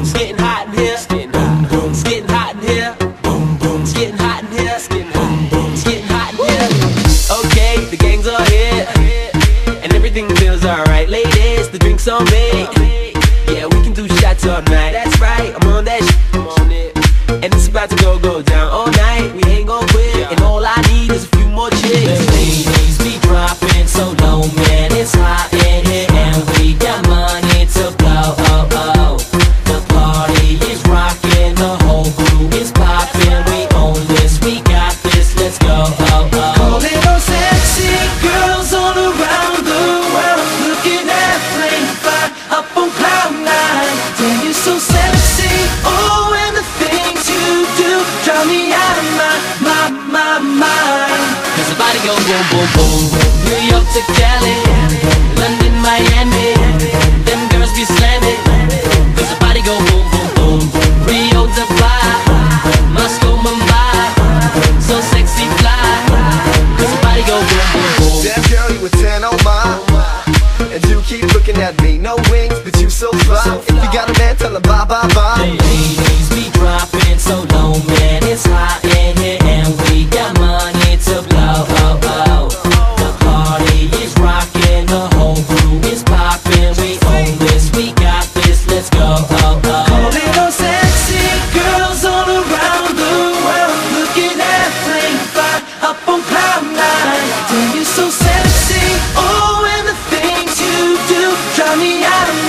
It's getting hot in here. It's getting hot in here. It's getting hot in here. It's getting hot in here. Okay, the gangs are here, and everything feels alright. Ladies, the drinks on me. Yeah, we can do shots all night. That's right, I'm on that shit. I'm on it. And it's about to go down all night. We ain't gon' quit, and all I need is a few more chicks. The ladies be dropping so low, man, it's hot in here, and we got money to blow. Oh, oh. The party is rocking, the whole crew is popping. We own this, we got this, let's go. Oh, oh. All little sexy girls all around the world, looking at flame fire up on cloud nine. Damn, you're so sexy. Oh, and the things you do drive me out of my mind. Cause the body go boom, boom, boom. New York to Cali, London, Miami. Them girls be slamming. Cause the body go boom, boom, boom. Rio, Dubai, Moscow, Mumbai. So sexy, fly. Cause the body go boom, boom, boom. Damn girl, you a 10 on mine. And you keep looking at me, no wings, but you so fly. If you got a man, tell him bye, bye, bye. The ladies be dropping so low, man, it's hot in here, and we got money to blow. Oh, oh. The party is rocking, the whole crew is popping. We own this, we got this, let's go. Oh, oh. All little sexy girls all around the world, looking at flame fire up on cloud nine. Damn, you're so sexy. Oh, and the things you do drive me out of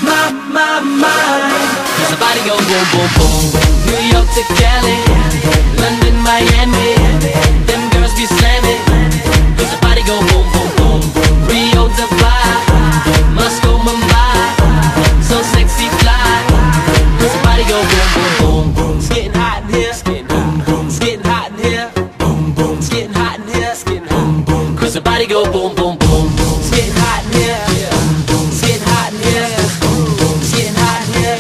my mind. Cause the body go boom, boom, boom. New York to Cali, London, Miami. Them girls be slamming. Cause the body go boom, boom, boom. Rio, Dubai, Moscow, Mumbai. So sexy, fly. Cause the body go boom, boom, boom. It's getting hot in here. It's getting hot in here. It's getting hot in here. It's getting hot. Cause the body go boom, boom, boom. It's getting hot in here. It's getting hot in here. It's getting hot in here.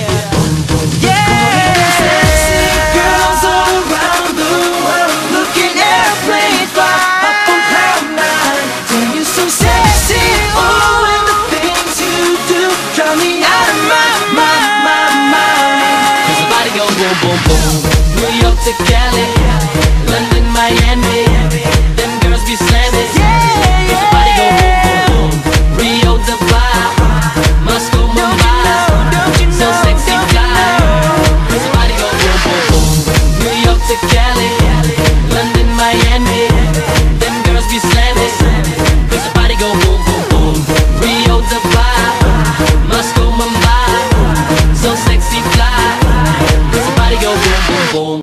Yeah, sexy girls all around the world, looking at flame fire up on cloud nine. Damn, you're so sexy. Oh, and the things you do drive me out of my mind. Cause the body go boom, boom, boom. New York to Cali, London, Miami. Them girls be slamming. Cause the body go boom, boom, boom. Rio, Dubai, Moscow, Mumbai. So sexy, fly. Cause the body go boom, boom, boom. New York to Cali, London, Miami. Them girls be slamming. Cause the body go boom, boom, boom. Rio, Dubai, Moscow, Mumbai. So sexy, fly. Cause the body go boom, boom, boom.